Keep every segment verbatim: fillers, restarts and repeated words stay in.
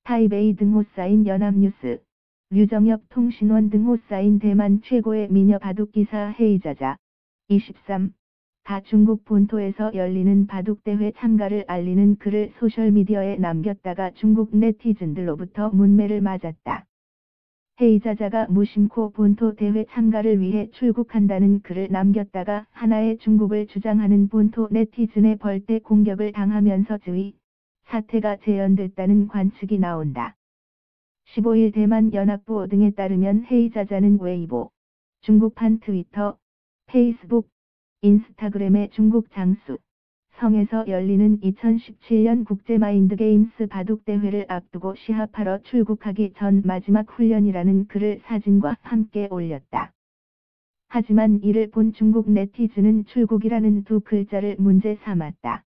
타이베이 등호 쌓인 연합뉴스, 류정엽 통신원 등호 쌓인 대만 최고의 미녀 바둑기사 헤이자자. 이십삼. 가 중국 본토에서 열리는 바둑대회 참가를 알리는 글을 소셜미디어에 남겼다가 중국 네티즌들로부터 문매를 맞았다. 헤이자자가 무심코 본토 대회 참가를 위해 출국한다는 글을 남겼다가 하나의 중국을 주장하는 본토 네티즌의 벌떼 공격을 당하면서 즈의 사태가 재현됐다는 관측이 나온다. 십오일 대만 연합보 등에 따르면 헤이자자는 웨이보, 중국판 트위터, 페이스북, 인스타그램의 중국 장수, 성에서 열리는 이천십칠년 국제마인드게임스 바둑대회를 앞두고 시합하러 출국하기 전 마지막 훈련이라는 글을 사진과 함께 올렸다. 하지만 이를 본 중국 네티즌은 출국이라는 두 글자를 문제 삼았다.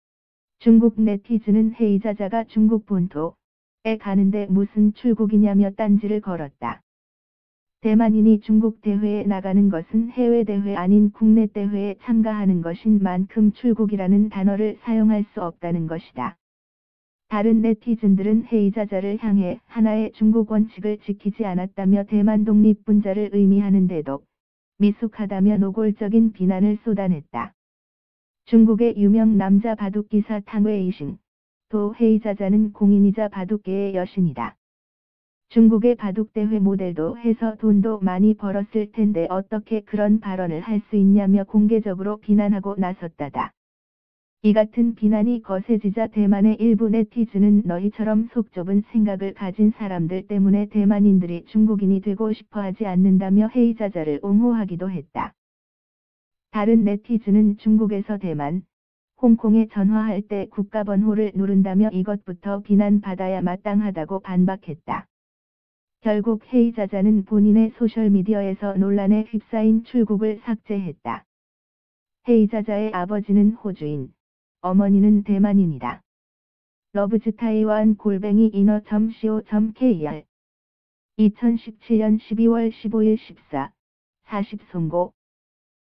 중국 네티즌은 헤이자자가 중국 본토에 가는데 무슨 출국이냐며 딴지를 걸었다. 대만인이 중국 대회에 나가는 것은 해외 대회 아닌 국내 대회에 참가하는 것인 만큼 출국이라는 단어를 사용할 수 없다는 것이다. 다른 네티즌들은 헤이자자를 향해 하나의 중국 원칙을 지키지 않았다며 대만 독립 분자를 의미하는데도 미숙하다며 노골적인 비난을 쏟아냈다. 중국의 유명 남자 바둑기사 탕웨이싱, 도 헤이자자는 공인이자 바둑계의 여신이다. 중국의 바둑대회 모델도 해서 돈도 많이 벌었을 텐데 어떻게 그런 발언을 할 수 있냐며 공개적으로 비난하고 나섰다다. 이 같은 비난이 거세지자 대만의 일부 네티즌은 너희처럼 속 좁은 생각을 가진 사람들 때문에 대만인들이 중국인이 되고 싶어 하지 않는다며 헤이자자를 옹호하기도 했다. 다른 네티즌은 중국에서 대만, 홍콩에 전화할 때 국가번호를 누른다며 이것부터 비난받아야 마땅하다고 반박했다. 결국 헤이자자는 본인의 소셜미디어에서 논란에 휩싸인 출국을 삭제했다. 헤이자자의 아버지는 호주인, 어머니는 대만인이다. 러브즈 타이완 골뱅이 이너 닷 씨오 닷 케이알 이천십칠년 십이월 십오일 십사, 사십 송고